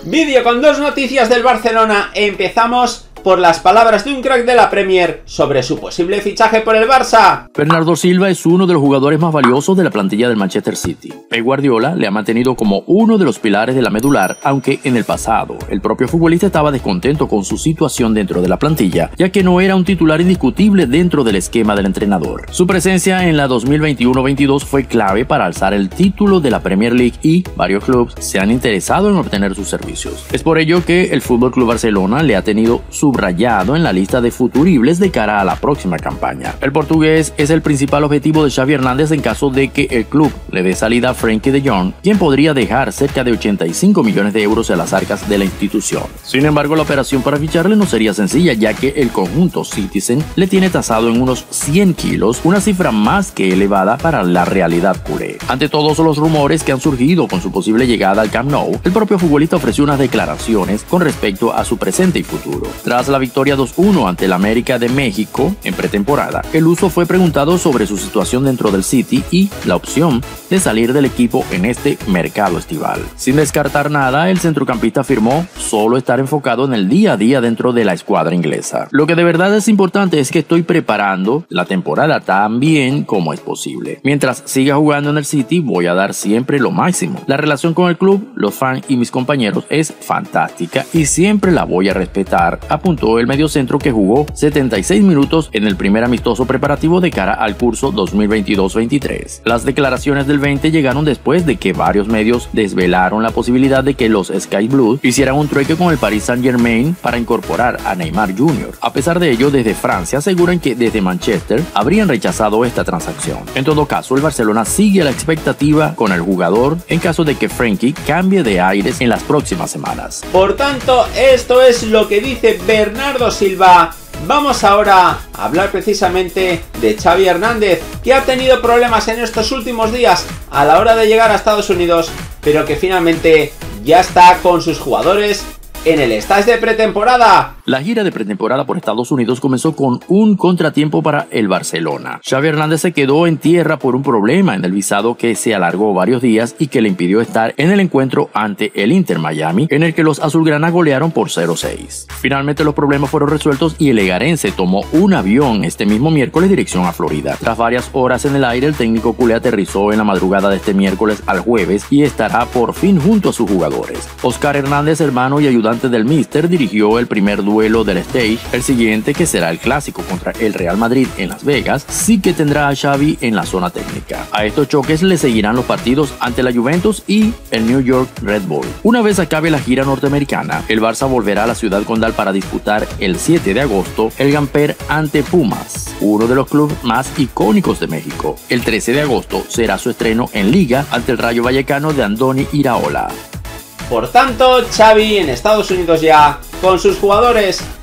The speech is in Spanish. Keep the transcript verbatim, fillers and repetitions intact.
Vídeo con dos noticias del Barcelona. Empezamos por las palabras de un crack de la Premier sobre su posible fichaje por el Barça. Bernardo Silva es uno de los jugadores más valiosos de la plantilla del Manchester City. Pep Guardiola le ha mantenido como uno de los pilares de la medular, aunque en el pasado el propio futbolista estaba descontento con su situación dentro de la plantilla, ya que no era un titular indiscutible dentro del esquema del entrenador. Su presencia en la dos mil veintiuno veintidós fue clave para alzar el título de la Premier League y varios clubes se han interesado en obtener sus servicios. Es por ello que el F C Barcelona le ha tenido su subrayado en la lista de futuribles de cara a la próxima campaña. El portugués es el principal objetivo de Xavi Hernández en caso de que el club le dé salida a Frenkie de Jong, quien podría dejar cerca de ochenta y cinco millones de euros en las arcas de la institución. Sin embargo, la operación para ficharle no sería sencilla, ya que el conjunto Citizen le tiene tasado en unos cien kilos, una cifra más que elevada para la realidad culé. Ante todos los rumores que han surgido con su posible llegada al Camp Nou, el propio futbolista ofreció unas declaraciones con respecto a su presente y futuro. Tras la victoria dos uno ante el América de México en pretemporada, el Luso fue preguntado sobre su situación dentro del City y la opción de salir del equipo en este mercado estival. Sin descartar nada, el centrocampista afirmó solo estar enfocado en el día a día dentro de la escuadra inglesa. Lo que de verdad es importante es que estoy preparando la temporada tan bien como es posible. Mientras siga jugando en el City, voy a dar siempre lo máximo. La relación con el club, los fans y mis compañeros es fantástica y siempre la voy a respetar, apuntó el mediocentro que jugó setenta y seis minutos en el primer amistoso preparativo de cara al curso dos mil veintidós veintitrés. Las declaraciones del veinte llegaron después de que varios medios desvelaron la posibilidad de que los Sky Blues hicieran un trueque con el Paris Saint-Germain para incorporar a Neymar junior A pesar de ello, desde Francia aseguran que desde Manchester habrían rechazado esta transacción. En todo caso, el Barcelona sigue a la expectativa con el jugador en caso de que Frenkie cambie de aires en las próximas semanas. Por tanto, esto es lo que dice Bernardo Silva. Vamos ahora a hablar precisamente de Xavi Hernández, que ha tenido problemas en estos últimos días a la hora de llegar a Estados Unidos, pero que finalmente ya está con sus jugadores en el stage de pretemporada. La gira de pretemporada por Estados Unidos comenzó con un contratiempo para el Barcelona. Xavi Hernández se quedó en tierra por un problema en el visado que se alargó varios días y que le impidió estar en el encuentro ante el Inter Miami, en el que los azulgrana golearon por cero seis. Finalmente los problemas fueron resueltos y el legarense tomó un avión este mismo miércoles dirección a Florida. Tras varias horas en el aire, el técnico culé aterrizó en la madrugada de este miércoles al jueves y estará por fin junto a sus jugadores. Oscar Hernández, hermano y ayudante del míster, dirigió el primer duelo del stage. El siguiente, que será el clásico contra el Real Madrid en Las Vegas, sí que tendrá a Xavi en la zona técnica. A estos choques le seguirán los partidos ante la Juventus y el New York Red Bull. Una vez acabe la gira norteamericana, el Barça volverá a la ciudad condal para disputar el siete de agosto el Gamper ante Pumas, uno de los clubes más icónicos de México. El trece de agosto será su estreno en Liga ante el Rayo Vallecano de Andoni Iraola. Por tanto, Xavi en Estados Unidos ya con sus jugadores.